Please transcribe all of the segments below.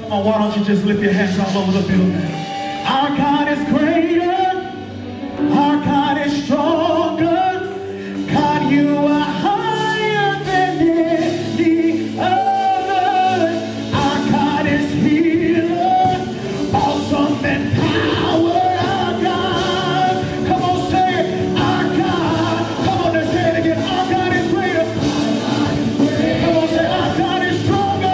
Come on, why don't you just lift your hands all over the building? Our God is greater. Our God is stronger. God, you are higher than any other. Our God is healer. Awesome and power. Our God. Come on, say it. Our God. Come on, let's say it again. Our God is greater. Come on, say our God is stronger.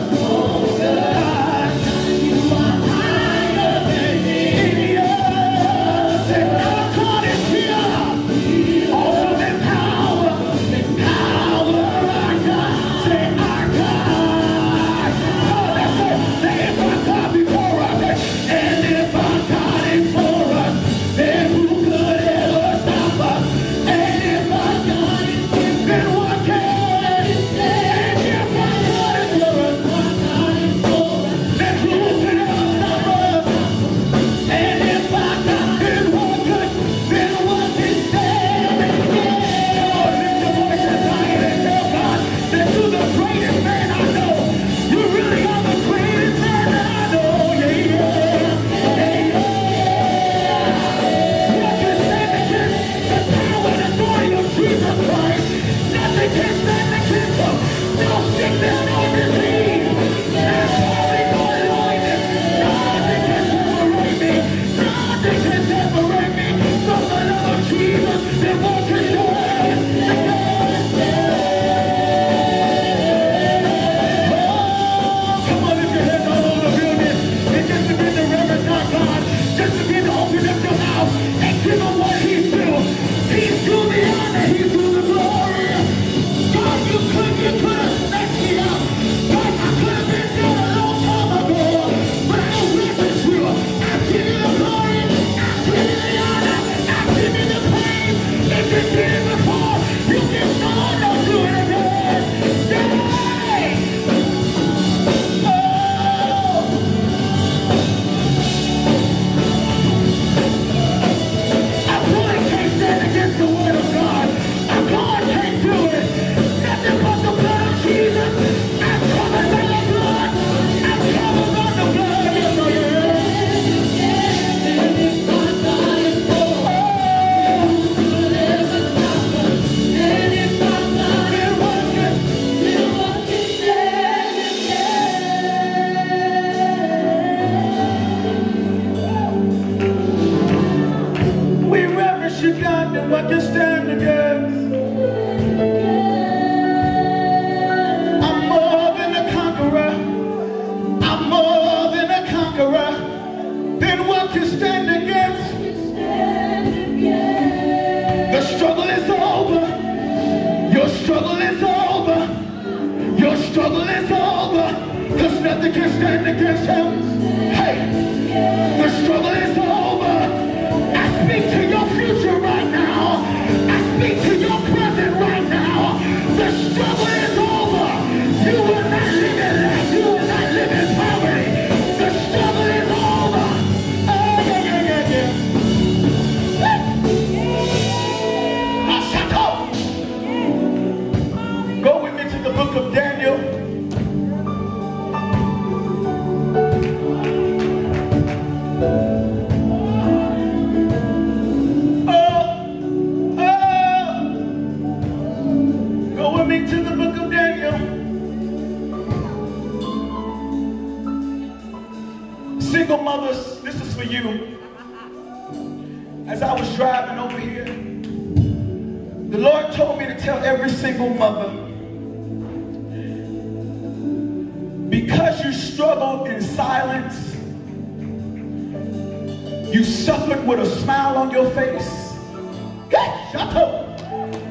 You suffered with a smile on your face. Shut up.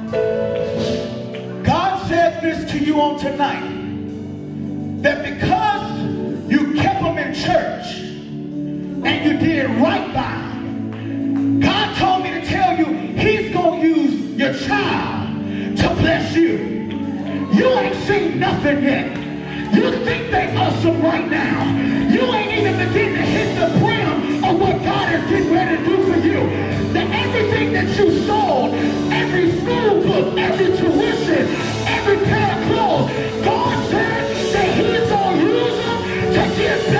God said this to you on tonight, that because you kept them in church and you did right by them, God told me to tell you he's going to use your child to bless you. You ain't seen nothing yet. You think they awesome right now. You ain't even begin to hit the brim of what God is getting ready to do for you. That everything that you sold, every school book, every tuition, every pair of clothes, God said that he's going to use them to give back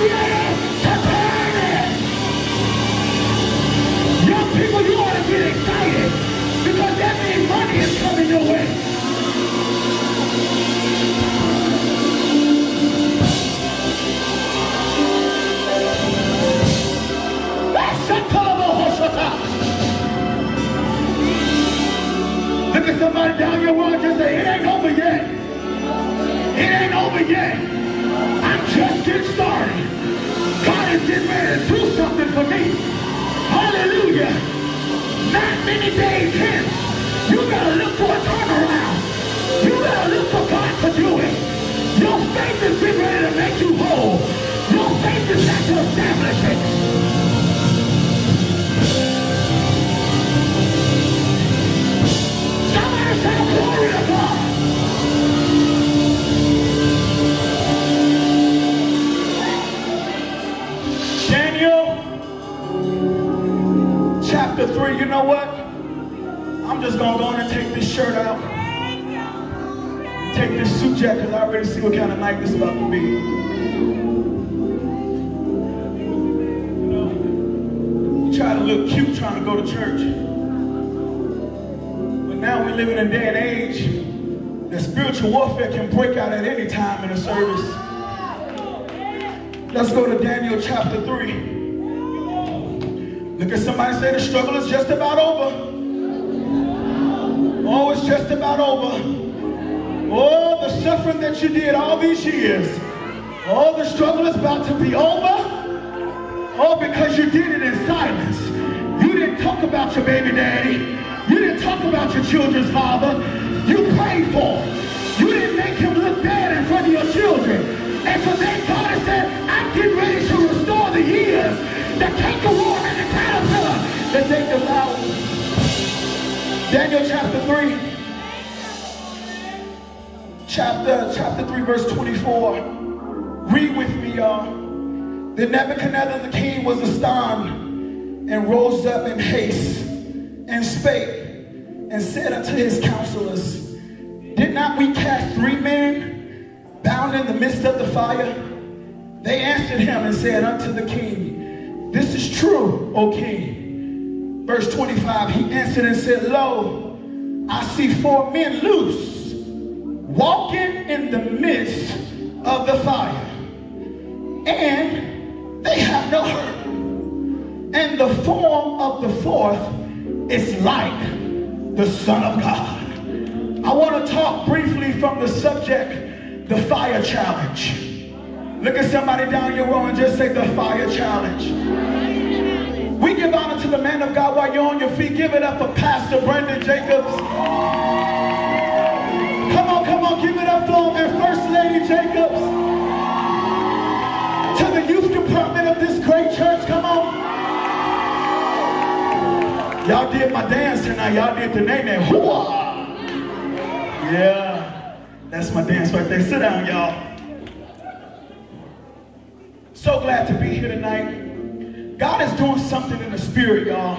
ready to turn it. Young people, you ought to get excited because that means money is coming your way. Look at somebody down your road and just say, it ain't over yet. It ain't over yet. I'm just getting started. God is getting ready to do something for me. Hallelujah. Not many days hence, you gotta look for a turnaround. You gotta look for God to do it. Your faith is getting ready to make you whole. Your faith is not to establish it. Somebody shout glory to God. Daniel chapter 3, you know what? I'm just going to go in and take this shirt out. Take this suit jacket because I already see what kind of night this is about to be. You try to look cute trying to go to church. But now we live in a day and age that spiritual warfare can break out at any time in a service. Let's go to Daniel chapter 3. Look at somebody say the struggle is just about over. Oh, it's just about over. Oh, the suffering that you did all these years. Oh, the struggle is about to be over. Oh, because you did it in silence. You didn't talk about your baby daddy. You didn't talk about your children's father. You prayed for him. You didn't make him look bad in front of your children. And so then God has said, I'm getting ready to restore the years. The cankerworm and the caterpillar that they devoured. Daniel chapter 3. Chapter 3 verse 24. Read with me, y'all. Then Nebuchadnezzar the king was astonished and rose up in haste and spake and said unto his counselors, did not we cast 3 men bound in the midst of the fire? They answered him and said unto the king, this is true, O king. Verse 25, he answered and said, lo, I see 4 men loose, walking in the midst of the fire, and they have no hurt. And the form of the 4th is like the Son of God. I want to talk briefly from the subject, the fire challenge. Look at somebody down your row and just say the fire challenge. We give honor to the man of God while you're on your feet. Give it up for Pastor Brendan Jacobs. Come on, give it up for him and First Lady Jacobs. To the youth department of this great church, come on. Y'all did my dance tonight. Y'all did the name. Hoo-ah. Yeah, that's my dance right there. Sit down, y'all. So glad to be here tonight. God is doing something in the spirit, y'all.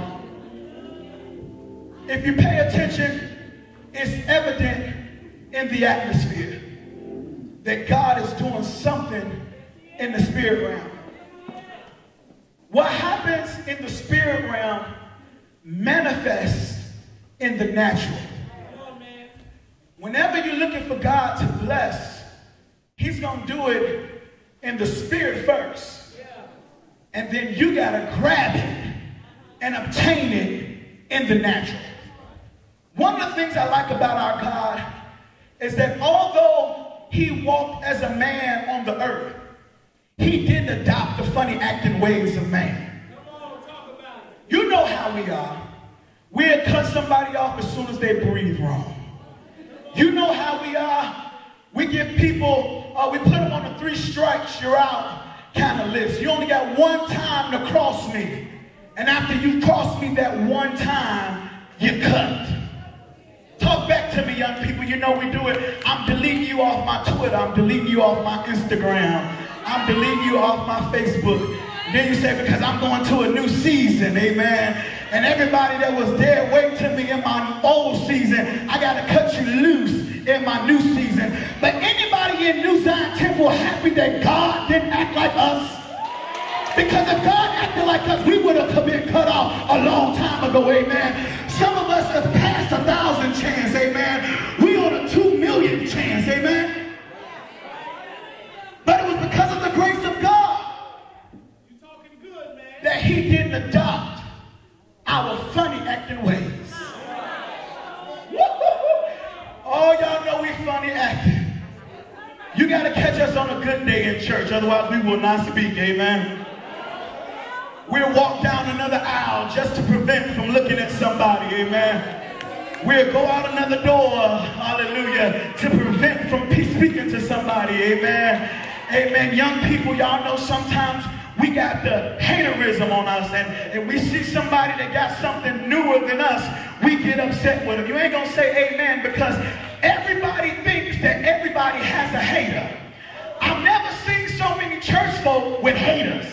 If you pay attention, it's evident in the atmosphere that God is doing something in the spirit realm. What happens in the spirit realm manifests in the natural. Whenever you're looking for God to bless, he's going to do it in the spirit first. And then you got to grab it and obtain it in the natural. One of the things I like about our God is that although he walked as a man on the earth, he didn't adopt the funny acting ways of man. You know how we are. We'll cut somebody off as soon as they breathe wrong. You know how we are. We give people, we put them on the 3 strikes, you're out kind of list. You only got 1 time to cross me. And after you cross me that 1 time, you cut. Talk back to me, young people. You know we do it. I'm deleting you off my Twitter. I'm deleting you off my Instagram. I'm deleting you off my Facebook. Then you say, because I'm going to a new season, amen. And everybody that was there waiting to me in my old season, I got to cut you loose in my new season. But anybody in New Zion Temple happy that God didn't act like us? Because if God acted like us, we would have been cut off a long time ago, amen. Some of us have passed 1,000 chance, amen. We on a 2 million chance, amen. But it was because of the grace of God that he didn't adopt our funny acting ways. Oh, y'all know we funny acting. You got to catch us on a good day in church, otherwise we will not speak, amen. We'll walk down another aisle just to prevent from looking at somebody, amen. We'll go out another door, hallelujah, to prevent from speaking to somebody, amen. Amen. Young people, y'all know sometimes we got the haterism on us, and we see somebody that got something newer than us, we get upset with them. You ain't gonna say amen because everybody thinks that everybody has a hater. I've never seen so many church folk with haters.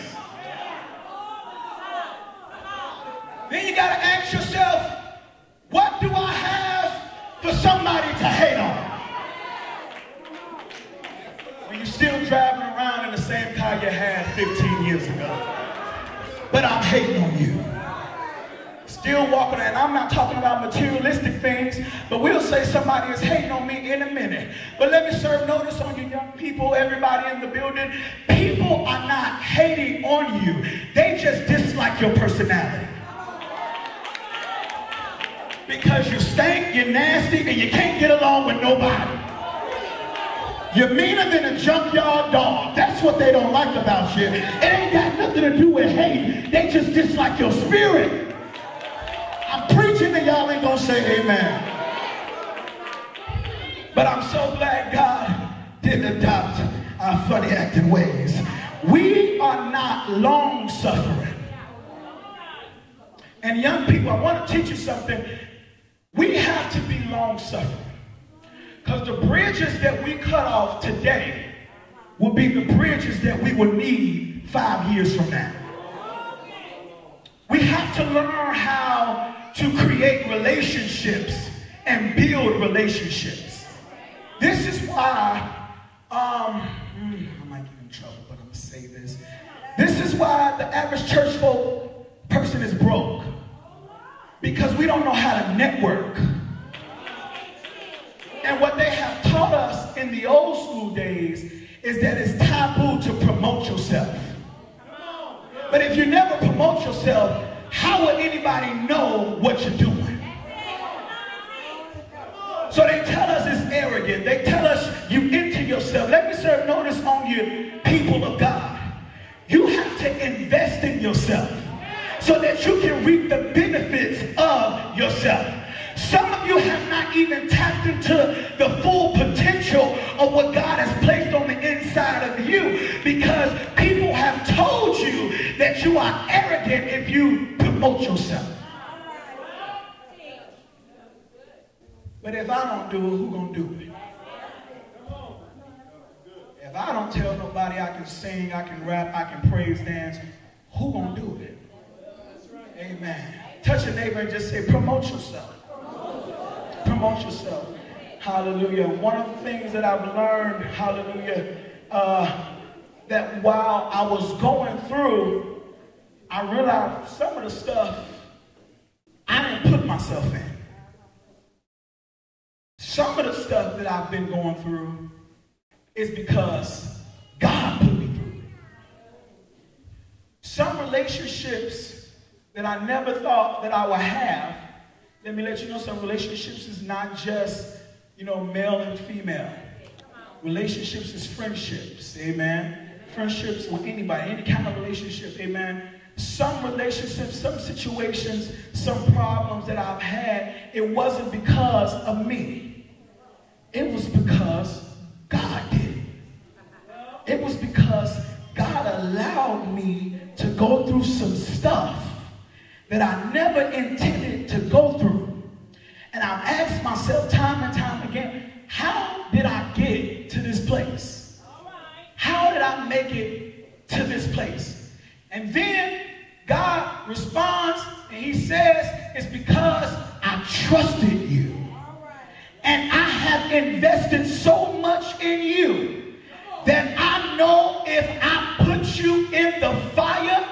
Then you gotta ask yourself, what do I have for somebody to hate on? When you're still driving around in the same car you had 15 years ago. But I'm hating on you. Still walking, and I'm not talking about materialistic things, but we'll say somebody is hating on me in a minute. But let me serve notice on you young people, everybody in the building. People are not hating on you. They just dislike your personality. Because you stink, you're nasty, and you can't get along with nobody. You're meaner than a junkyard dog. That's what they don't like about you. It ain't got nothing to do with hate. They just dislike your spirit. I'm preaching and y'all ain't gonna say amen. But I'm so glad God didn't adopt our funny acting ways. We are not long suffering. And young people, I want to teach you something. We have to be long suffering. Because the bridges that we cut off today will be the bridges that we will need 5 years from now. We have to learn how to create relationships and build relationships. This is why, I might get in trouble, but I'm going to say this. This is why the average church folk person is broke. Because we don't know how to network. And what they have taught us in the old school days is that it's taboo to promote yourself. But if you never promote yourself, how will anybody know what you're doing? So they tell us it's arrogant. They tell us you into yourself. Let me serve notice on you, people of God. You have to invest in yourself so that you can reap the benefits of yourself. Some of you have not even tapped into the full potential of what God has placed on the inside of you because people have told you that you are arrogant if you promote yourself. But if I don't do it, who gonna do it? If I don't tell nobody I can sing, I can rap, I can praise dance, who gonna do it? Amen. Touch your neighbor and just say, promote yourself. Promote yourself. Hallelujah. One of the things that I've learned, hallelujah, that while I was going through, I realized some of the stuff I didn't put myself in. Some of the stuff that I've been going through is because God put me through it. Some relationships that I never thought that I would have. Let me let you know, some relationships is not just, male and female. Relationships is friendships, amen. Friendships with anybody, any kind of relationship, amen. Some relationships, some situations, some problems that I've had, it wasn't because of me. It was because God did it. It was because God allowed me to go through some stuff that I never intended to go through. And I've asked myself time and time again, how did I get to this place? How did I make it to this place? And then God responds and he says, it's because I trusted you. And I have invested so much in you that I know if I put you in the fire,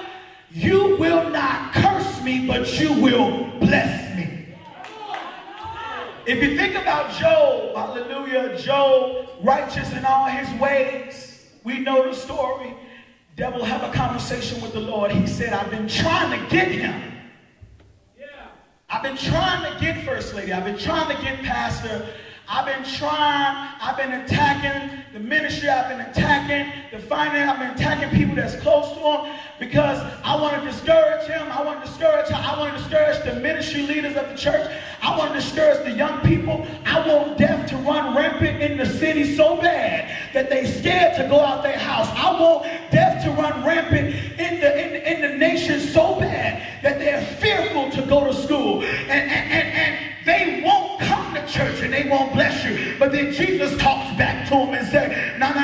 you will not curse me, but you will bless me. If you think about Job, hallelujah, Job, righteous in all his ways, we know the story. Devil have a conversation with the Lord. He said, I've been trying to get him. I've been trying to get First Lady. I've been trying to get Pastor. I've been attacking the ministry. I've been attacking the finance. I've been attacking people that's close to him because I want to discourage him. I want to discourage her. I want to discourage the ministry leaders of the church. I want to discourage the young people. I want death to run rampant in the city so bad that they scared to go out their house. I want death to run rampant in the nation so bad that they're fearful to go to school. And they won't come to church and they won't bless you. But then Jesus talks back to them and says, no.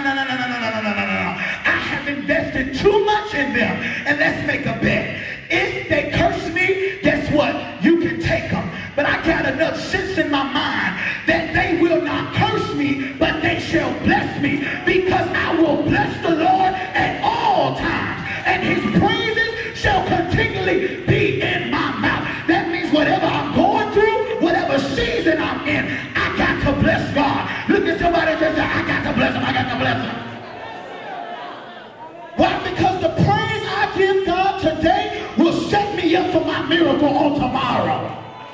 I have invested too much in them. And let's make a bet. If they curse me, guess what? You can take them. But I got enough sense in my mind that they will not curse me, but they shall bless me. Because I will bless the Lord at all times. And his praises shall continually be in my mouth. That means whatever I'm going through, whatever season I'm in, I got to bless God. Look at somebody and just say, I got to bless him, I got to bless him. Why? Because the praise I give God today will set me up for my miracle on tomorrow.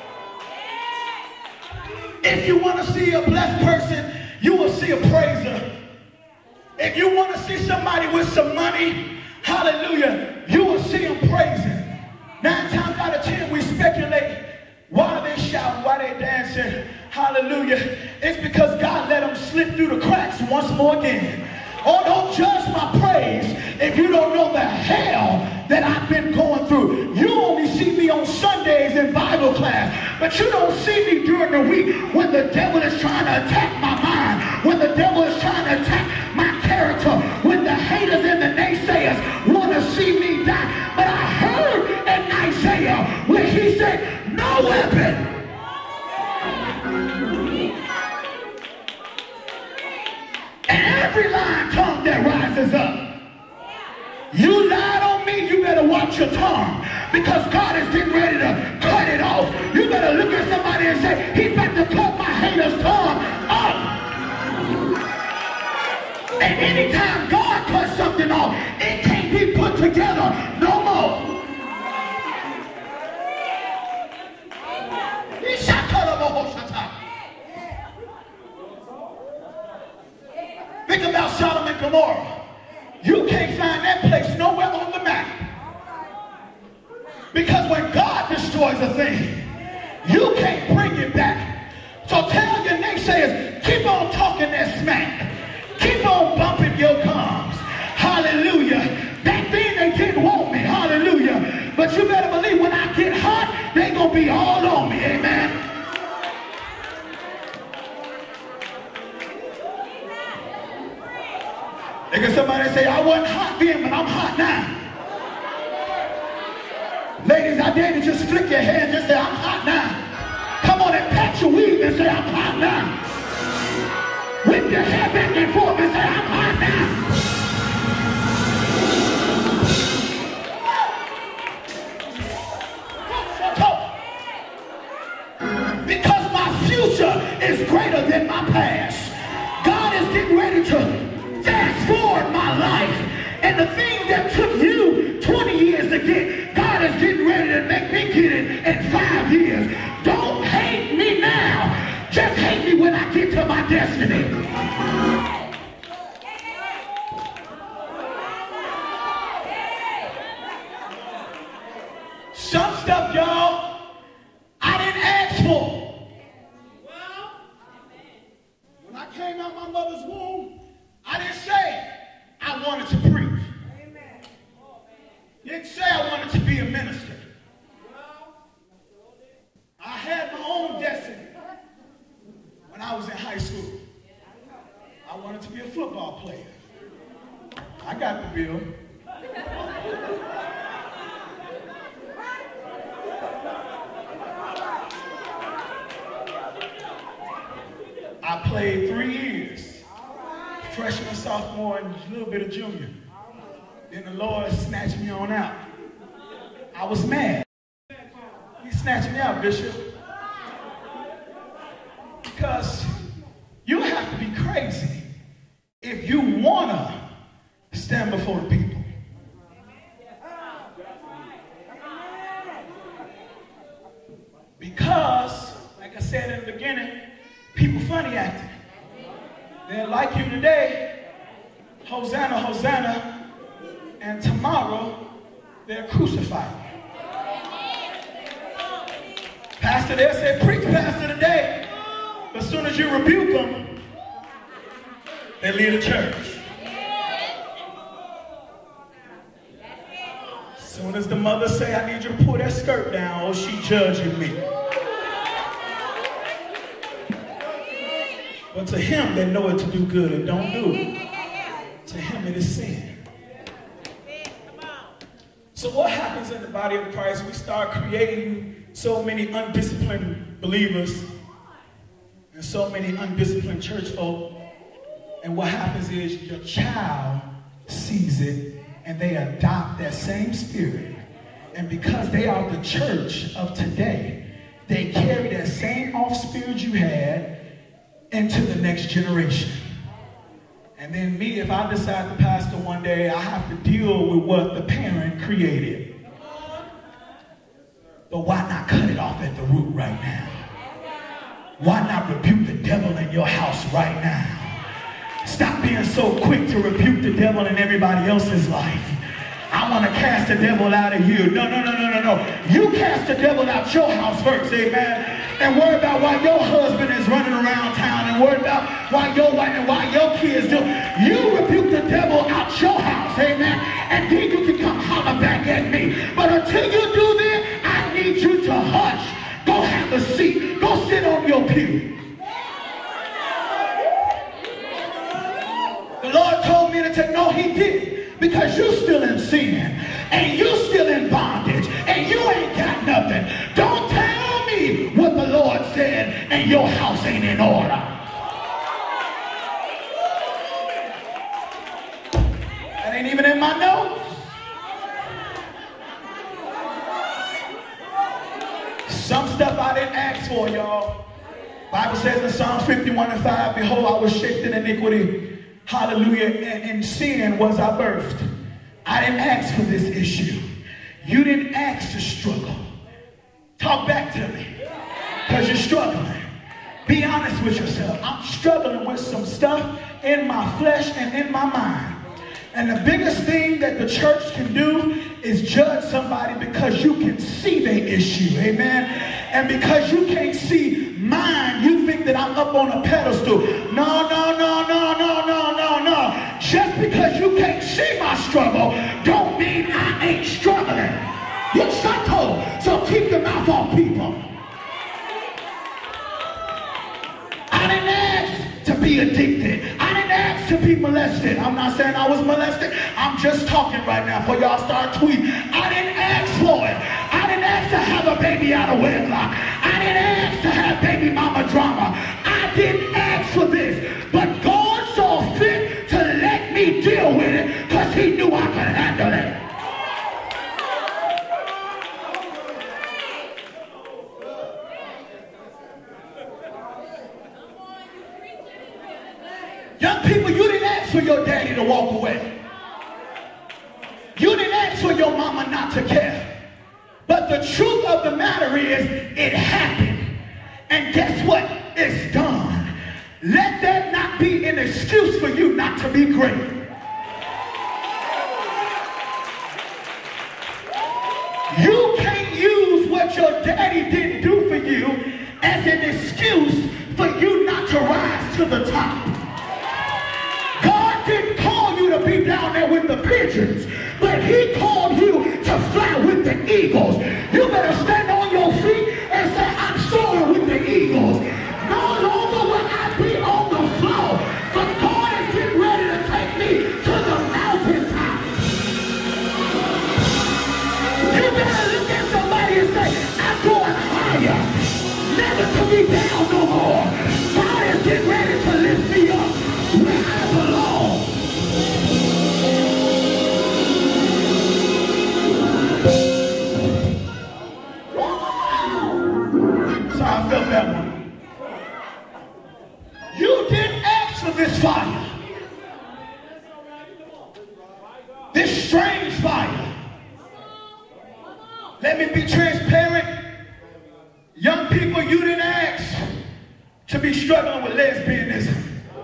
If you want to see a blessed person, you will see a praiser. If you want to see somebody with some money, hallelujah, you will see them praising. 9 times out of 10 we speculate, why are they shouting, why are they dancing, hallelujah. It's because God let them slip through the cracks once more again. Oh, don't judge my praise if you don't know the hell that I've been going through. You only see me on Sundays in Bible class, but you don't see me during the week when the devil is trying to attack my mind, when the devil is trying to attack my character, when the haters and the naysayers want to see me die. But I heard in Isaiah where he said, no weapon. And every lying tongue that rises up. You lied on me, you better watch your tongue. Because God is getting ready to cut it off. You better look at somebody and say, he's about to cut my hater's tongue off. And anytime God cuts something off, it can't be put together no more. Think about Sodom and Gomorrah. You can't find that place nowhere on the map. Because when God destroys a thing, you can't bring it back. So tell your naysayers, keep on talking that smack. Keep on bumping your gums. Hallelujah. Back then they didn't want me. Hallelujah. But you better believe when I get hot, they gonna be all on me. Amen. Look at somebody say, I wasn't hot then, but I'm hot now. Ladies, I dare you just flick your hair and just say, I'm hot now. Come on and pat your weave and say, I'm hot now. Whip your hair back and forth and say, I'm hot now. Because my future is greater than my past. God is getting ready to fast forward my life. And the things that took you 20 years to get, God is getting ready to make me get it in 5 years. Don't hate me now. Just hate me when I get to my destiny. Some stuff, y'all, I didn't ask for. When I came out my mother's womb, I didn't say I wanted to preach. Didn't say I wanted to be a minister. I had my own destiny when I was in high school. I wanted to be a football player. I got the bill. I played 3 years. Freshman, sophomore, and a little bit of junior. Then the Lord snatched me on out. I was mad. He snatched me out, Bishop. Because you have to be crazy if you want to stand before the people. Because, like I said in the beginning, people funny acting. They're like you today, Hosanna, Hosanna, and tomorrow they're crucified. Pastor, they'll say, preach, Pastor, today. But as soon as you rebuke them, they leave the church. As soon as the mother say, I need you to pull that skirt down, oh, she judging me. But to him that knoweth to do good and don't do it, to him it is sin. So what happens in the body of Christ? We start creating so many undisciplined believers and so many undisciplined church folk. And what happens is your child sees it and they adopt that same spirit. And because they are the church of today, they carry that same off spirit you had into the next generation. And then me, if I decide to pastor one day, I have to deal with what the parent created. But why not cut it off at the root right now? Why not rebuke the devil in your house right now? Stop being so quick to rebuke the devil in everybody else's life. I want to cast the devil out of you. No. You cast the devil out your house first, amen? And worry about why your husband is running around town and worry about why your wife and why your kids do. You rebuke the devil out your house, amen? And then you can come holler back at me. But until you do that, I need you to hush. Go have a seat. Go sit on your pew. The Lord told me to take, no, he didn't. Because you're still in sin, and you're still in bondage, and you ain't got nothing. Don't tell me what the Lord said, and your house ain't in order. That ain't even in my notes. Some stuff I didn't ask for, y'all. Bible says in Psalms 51:5, behold, I was shaped in iniquity. Hallelujah. And in sin was I birthed. I didn't ask for this issue. You didn't ask to struggle. Talk back to me. Because you're struggling. Be honest with yourself. I'm struggling with some stuff in my flesh and in my mind. And the biggest thing that the church can do is judge somebody because you can see their issue. Amen. And because you can't see mine, you think that I'm up on a pedestal. No. Just because you can't see my struggle don't mean I ain't struggling. You're shut. So keep your mouth off people. I didn't ask to be addicted. I didn't ask to be molested. I'm not saying I was molested. I'm just talking right now before y'all start tweeting. I didn't ask for it. I didn't ask to have a baby out of wedlock. I didn't ask to have baby mama drama. I didn't ask for this. But God saw fit to let me deal with it because he knew I could handle it. Young people, you didn't ask for your daddy to walk away. You didn't ask for your mama not to care. But the truth of the matter is, it happened. And guess what? It's done. Let that not be an excuse for you not to be great. You can't use what your daddy didn't do for you as an excuse for you not to rise to the top. God didn't call you to be down there with the pigeons, but he called you to fly with the eagles. You better stand on your feet and say, I'm soaring with the eagles. No longer will I be on the floor, but God is getting ready to take me to the mountaintop. You better look at somebody and say, I'm going higher, never to be down no more. God is getting ready to lift me up where I belong. strange fire. Let me be transparent. Young people, you didn't ask to be struggling with lesbianism.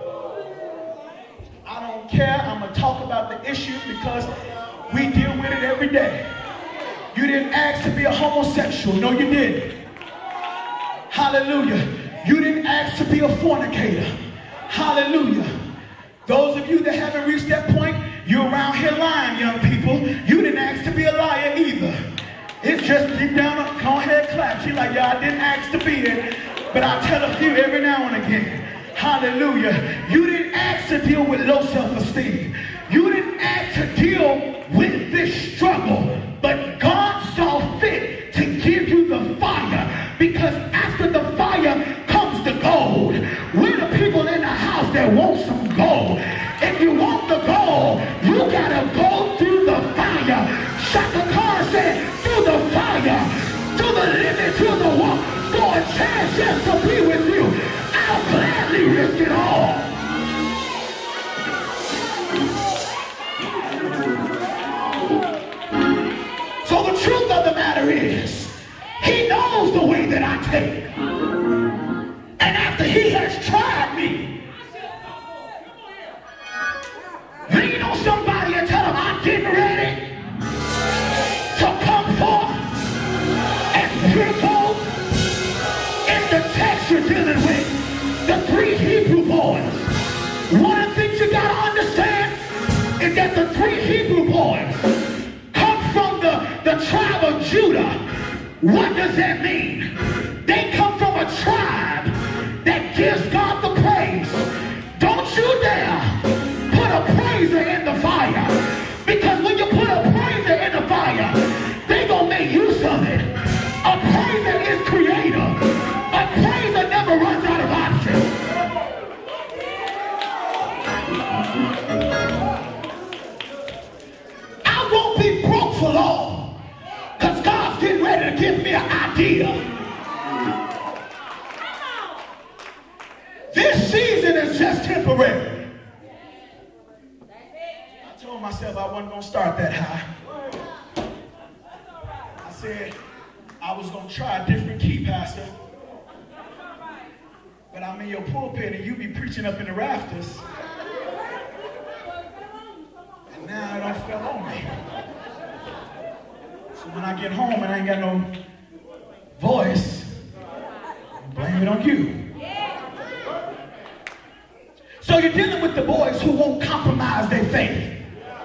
I don't care. I'm going to talk about the issue because we deal with it every day. You didn't ask to be a homosexual. No, you didn't. Hallelujah. You didn't ask to be a fornicator. Hallelujah. Those of you that haven't reached that point, you're around here lying, young people. You didn't ask to be a liar either. It's just deep down, go ahead, clap. She's like, yeah, I didn't ask to be it, but I tell a few every now and again. Hallelujah. You didn't ask to deal with low self-esteem. You didn't ask to deal with this struggle, but God saw fit to give you the fire, because after the fire comes the gold. We're the people in the house that want some gold. If you want the gold, you gotta go through the fire. Shaka Khan said, through the fire, through the limit, through the walk, for a chance just to be with you. I'll gladly risk it all. So the truth of the matter is, he knows the way that I take. And after he has tried me, lean on somebody and tell them I'm getting ready to come forth as pure in the text you're dealing with. The three Hebrew boys. One of the things you got to understand is that the three Hebrew boys come from the tribe of Judah. What does that mean? They come from a tribe that gives God the praise. Don't you dare put a praiser in the fire, because when you put a praiser in the fire, they gonna make use of it. A praiser is creative. A praiser never runs out of options. I won't be broke for long, because God's getting ready to give me an idea. This season is just temporary. I told myself I wasn't going to start that high. I said I was going to try a different key, Pastor. But I'm in your pulpit and you be preaching up in the rafters. And now it don't fell on me. So when I get home and I ain't got no voice, I blame it on you. So you're dealing with the boys who won't compromise their faith.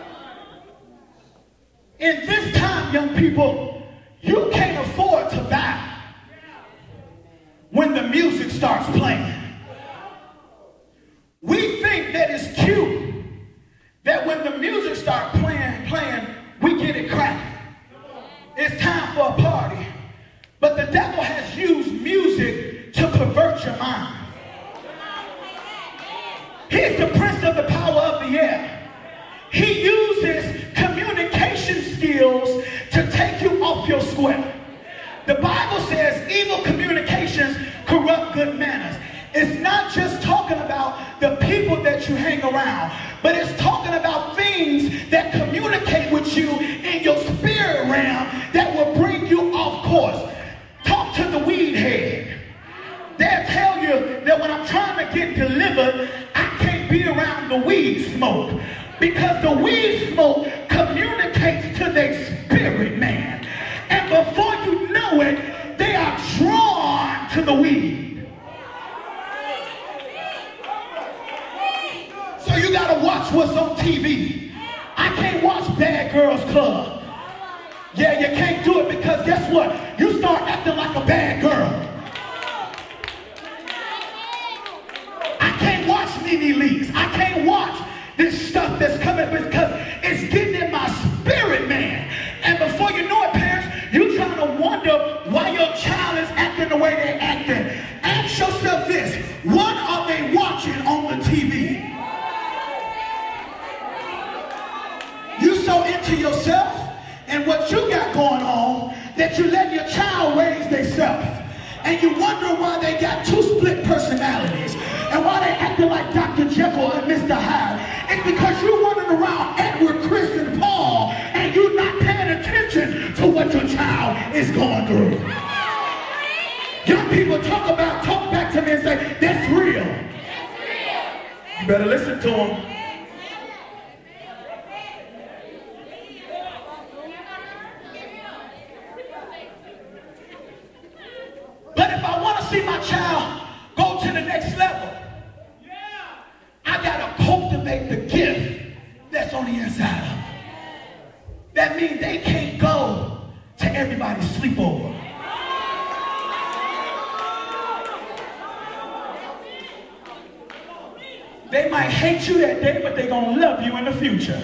In this time, young people, you can't afford to bow when the music starts playing. We think that it's cute that when the music starts playing, we get it cracking. It's time for a party. But the devil has used music to pervert your mind. He's the prince of the power of the air. He uses communication skills to take you off your square. The Bible says evil communications corrupt good manners. It's not just talking about the people that you hang around, but it's talking about things that communicate with you in your spirit realm that will bring you off course. Talk to the weed head. They'll tell you that when I'm trying to get delivered, I can't be around the weed smoke, because the weed smoke communicates to their spirit man. And before you know it, they are drawn to the weed. So you gotta watch what's on TV. I can't watch Bad Girls Club. Yeah, you can't do it, because guess what? You start acting like a bad girl. I can't watch Nene Leakes. I can't watch this stuff that's coming, because it's getting in my spirit, man. And before you know it, parents, you're trying to wonder why your child is acting the way they're acting. Ask yourself this: what are they watching on the TV? You so into yourself and what you got going on that you let your child raise themselves. And you wonder why they got two split personalities and why they acting like Dr. Jekyll and Mr. Hyde. It's because you're running around Edward, Chris, and Paul child is going through. Young people talk back to me and say, that's real. You better listen to them. But if I want to see my child go to the next level, I got to cultivate the gift that's on the inside of them. That means they can't go to everybody's sleepover. They might hate you that day, but they're going to love you in the future.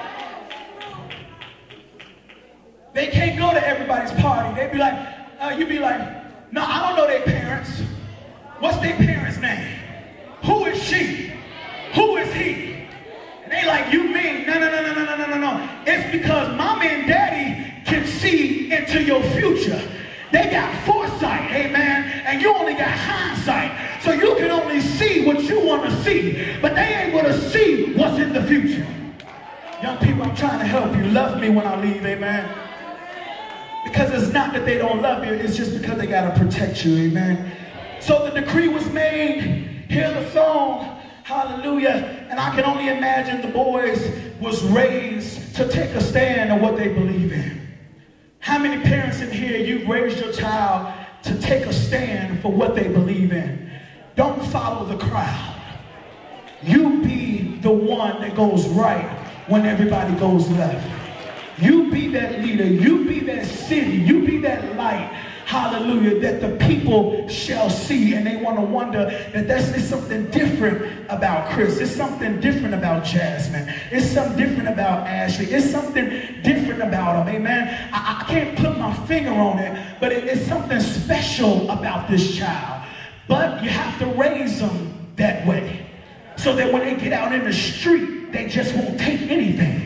They can't go to everybody's party. They be like, you be like, no, I don't know their parents. What's their parents' name? Who is she? Who is he? And they like, you mean? No. It's because mommy and daddy can see into your future. They got foresight, amen, and you only got hindsight. So you can only see what you want to see, but they ain't going to see what's in the future. Young people, I'm trying to help you. Love me when I leave, amen. Because it's not that they don't love you, it's just because they got to protect you, amen. So the decree was made, hear the song, hallelujah, and I can only imagine the boys was raised to take a stand on what they believe in. How many parents in here, you've raised your child to take a stand for what they believe in? Don't follow the crowd. You be the one that goes right when everybody goes left. You be that leader. You be that city. You be that light, hallelujah, that the people shall see. And they want to wonder that there's something different about Chris. It's something different about Jasmine. It's something different about Ashley. It's something different about them. Amen. I can't put my finger on it, but it's something special about this child. But you have to raise them that way so that when they get out in the street, they just won't take anything.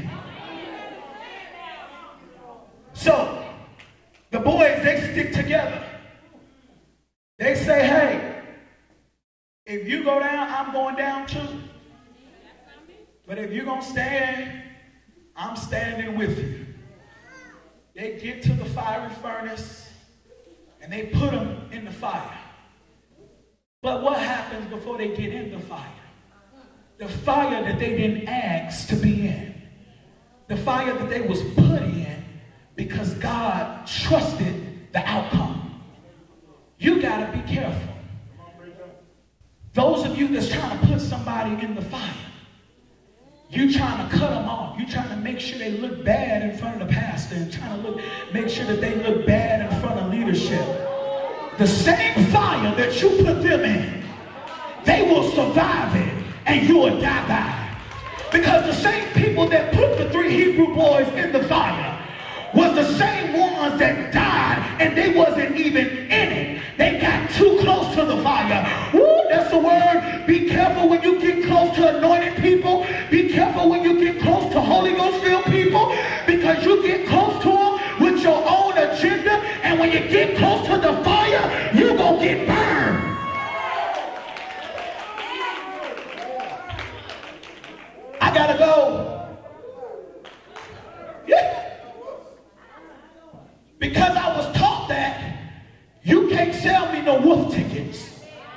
So the boys, they stick together. They say, hey, if you go down, I'm going down too. But if you're going to stand, I'm standing with you. They get to the fiery furnace and they put them in the fire. But what happens before they get in the fire? The fire that they didn't ask to be in. The fire that they was put in because God trusted the outcome. You got to be careful. Those of you that's trying to put somebody in the fire, you trying to cut them off. You trying to make sure they look bad in front of the pastor and trying to make sure that they look bad in front of leadership. The same fire that you put them in, they will survive it and you will die by it. Because the same people that put the 3 Hebrew boys in the fire was the same ones that died and they wasn't even in it. They got too close to the fire. Woo, that's the word. Be careful when you get close to anointed people. Be careful when you get close to Holy Ghost filled people, because you get close to them with your own agenda, and when you get close to the fire, you gonna get burned. I gotta go. Yeah. Because I was taught that you can't sell me no wolf tickets.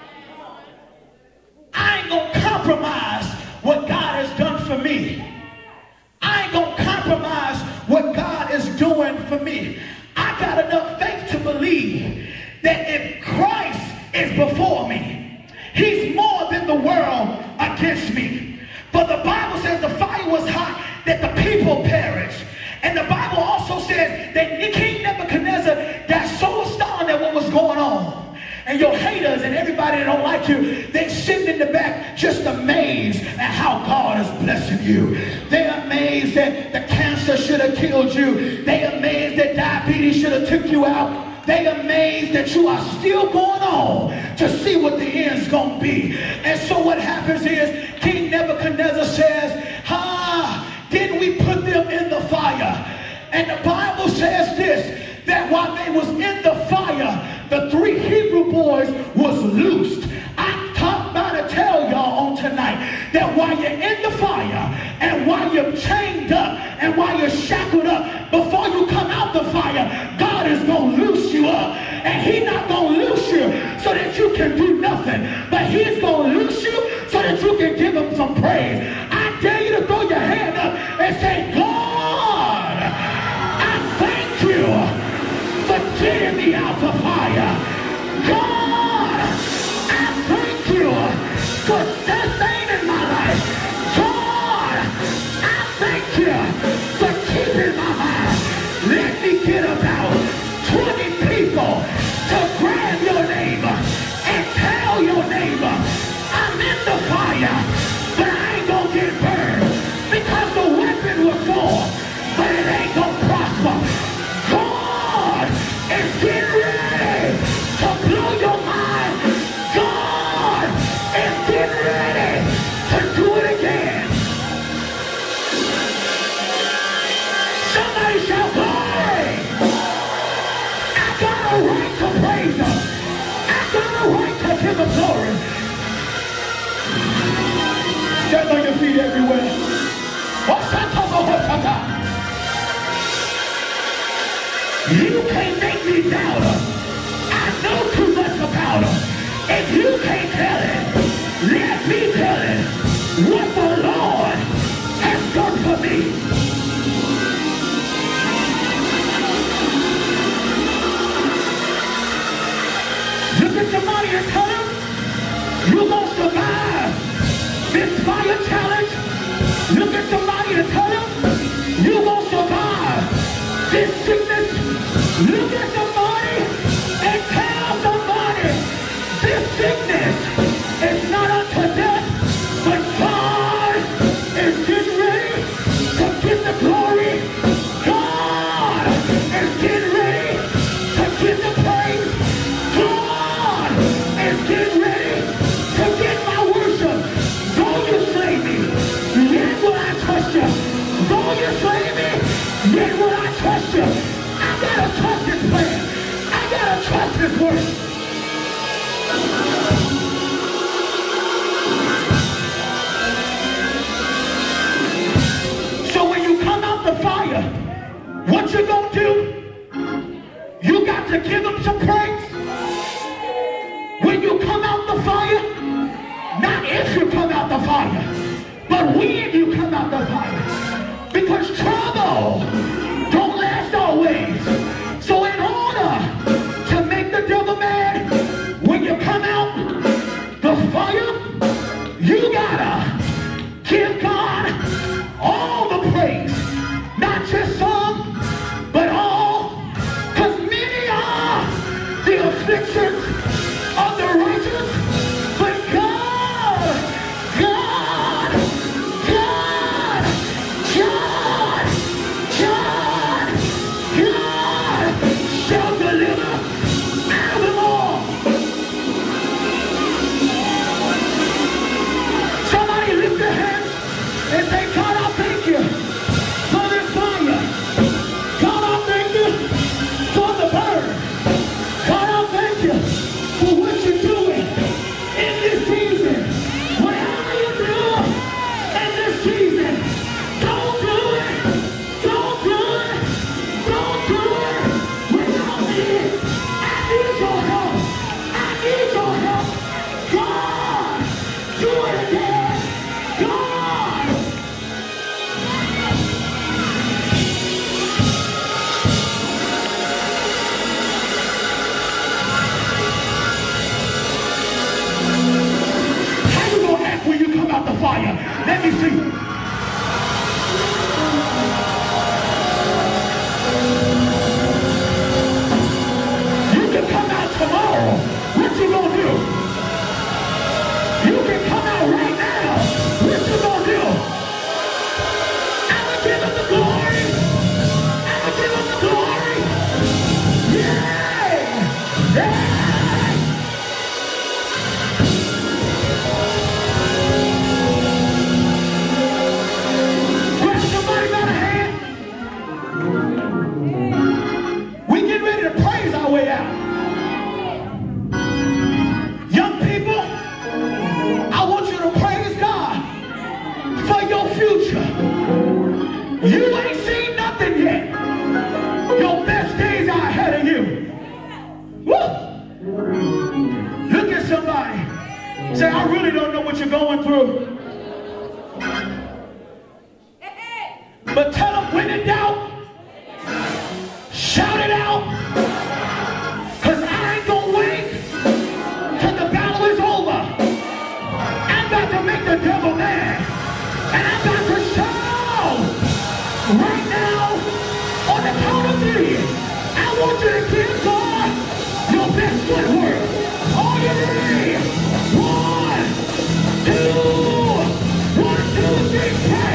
I ain't gonna compromise what God has done for me. I ain't gonna compromise what God is doing for me. I got enough faith to believe that if Christ is before me, he's more than the world against me. For the Bible says the fire was hot that the people perished. And the Bible also says that King Nebuchadnezzar got so astounded at what was going on. And your haters and everybody that don't like you, they sit in the back just amazed at how God is blessing you. They're amazed that the cancer should have killed you. They're amazed that diabetes should have took you out. They're amazed that you are still going on to see what the end's going to be. And so what happens is King Nebuchadnezzar says, didn't we put them in the fire? And the Bible says this, that while they was in the fire, the 3 Hebrew boys was loosed. I'm talking about to tell y'all on tonight that while you're in the fire and while you're chained up and while you're shackled up, before you come out the fire, God is going to loose you up. And he's not going to loose you so that you can do nothing. But he's going to loose you so that you can give him some praise. I dare you to throw your hand up and say, God, I thank you for getting me out of fire. God, I thank you for sustaining my life. God, I thank you for keeping my mind. Let me get about 20 people to grab your neighbor and tell your neighbor, I'm in the fire, but I ain't gonna get burned because the weapon was formed, but it ain't gonna prosper. God is getting ready to blow your mind. God is getting ready to do it again. Somebody shout glory. I got a right to praise him. I got a right to give him glory. Stand on your feet everywhere. You can't make me doubt him. I know too much about him. If you can't tell it, let me tell it. What the Lord has done for me. Look at somebody and tell them, you're going to survive this fire challenge. Look at somebody and tell them, you're going to survive this sickness. Look at somebody and tell somebody, this sickness is not unto death, but God is getting ready to get the glory. God is getting ready to get the praise. God is getting ready to get my worship. Though you slay me, yet will I trust you. Though you slay me, yet will I trust you. I gotta trust his plan. I gotta trust his word. So when you come out the fire, what you gonna do? You got to give him some praise. When you come out the fire, not if you come out the fire, but when you come out the fire. Because trouble don't last always. So in order to make the devil mad, when you come out the fire, you gotta give God all the praise. Not just some, but all. Because many are the afflictions of the righteous, but God, God, God, God, I really don't know what you're going through. But tell them when in doubt, shout it out. Because I ain't going to wait till the battle is over. I'm about to make the devil mad. And I'm about to shout right now on the count of 3. I want you to give God your best footwork. Are you ready? 1, 2, 1, 2, 3, pray.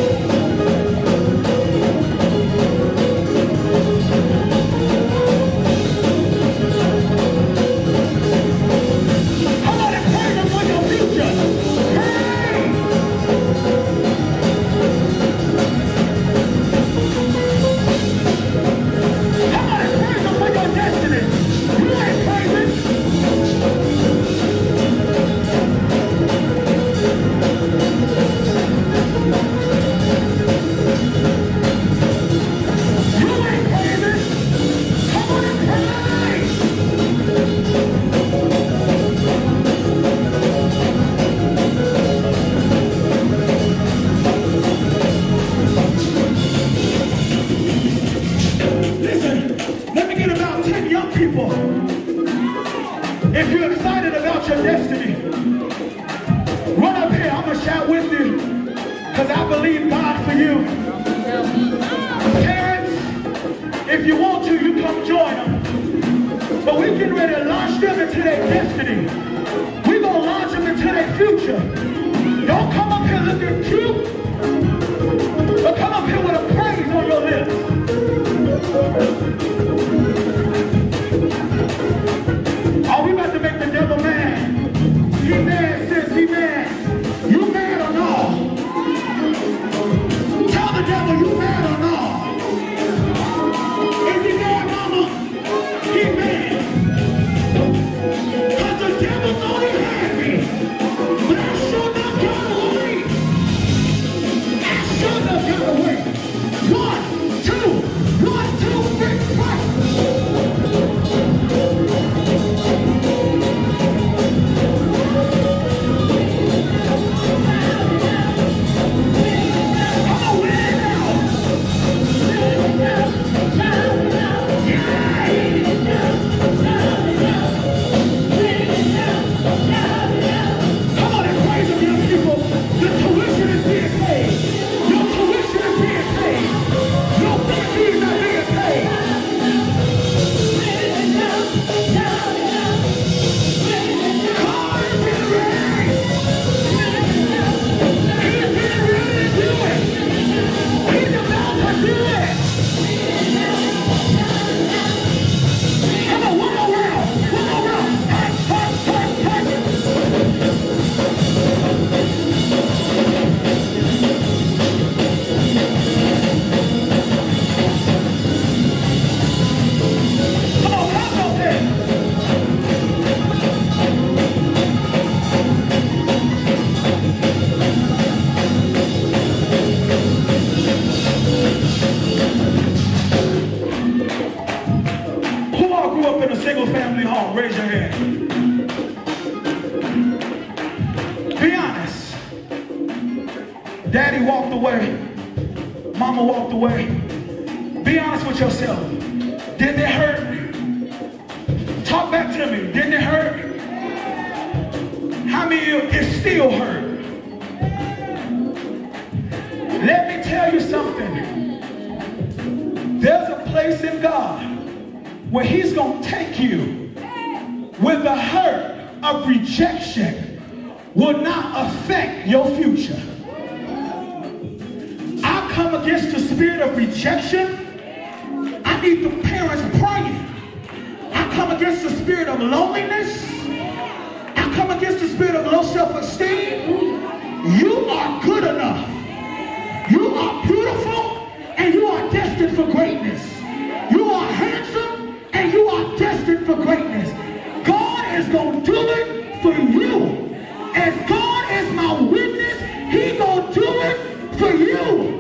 If you're excited about your destiny, run up here. I'm going to shout with you because I believe God for you. Parents, if you want to, you come join them. But we're getting ready to launch them into their destiny. We're going to launch them into their future. Don't come up here looking cute, but come up here with a praise on your lips. Are we about to make the devil mad? He mad, sis, he mad. You mad or no? Tell the devil you mad or no. Is he mad, mama? He mad. Because the devil thought he had me. But I sure enough got away. I sure enough got away. 1, 2, 1, 2, 3, 4. Single-family home, raise your hand. Be honest. Daddy walked away. Mama walked away. Be honest with yourself. Didn't it hurt? Talk back to me. Didn't it hurt? How many of you, it still hurt? Let me tell you something. There's a place in God where he's going to take you where the hurt of rejection will not affect your future. I come against the spirit of rejection. I need the parents praying. I come against the spirit of loneliness. I come against the spirit of low self-esteem. You are good enough. You are beautiful and you are destined for greatness. You are handsome and you are destined for greatness. God is going to do it for you. As God is my witness, he's going to do it for you.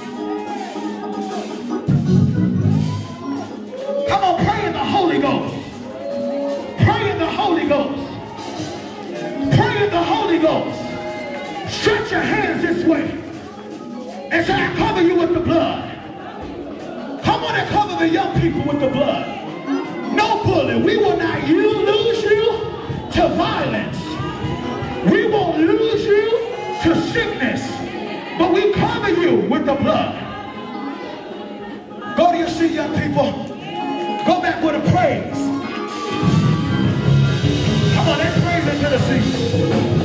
Come on, pray in the Holy Ghost. Pray in the Holy Ghost. Pray in the Holy Ghost. Ghost. Stretch your hands this way and say, I cover you with the blood. Come on and cover the young people with the blood. No bullet. We will not lose you to violence. We won't lose you to sickness. But we cover you with the blood. Go to your seat, young people. Go back with a praise. Come on, let's praise into the seat.